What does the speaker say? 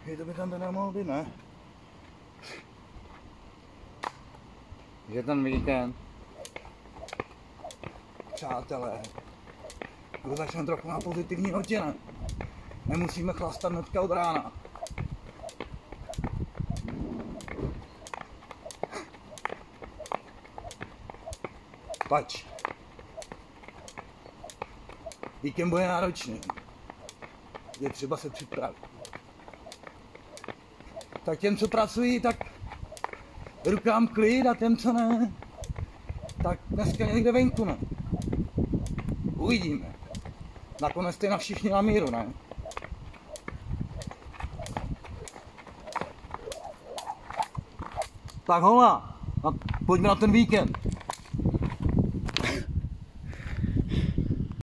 Počkej, to by tam nemohl být, ne? Že ten víkend. Přátelé, to začneme trochu na pozitivní notě, ne? Nemusíme chlastat hnedka od rána. Pač. Víkend bude náročný. Je třeba se připravit. Tak těm, co pracují, tak rukám klid a těm, co ne, tak dneska někde venku, ne? Uvidíme. Nakonec jste na všichni na míru, ne? Tak hola, pojďme na ten víkend.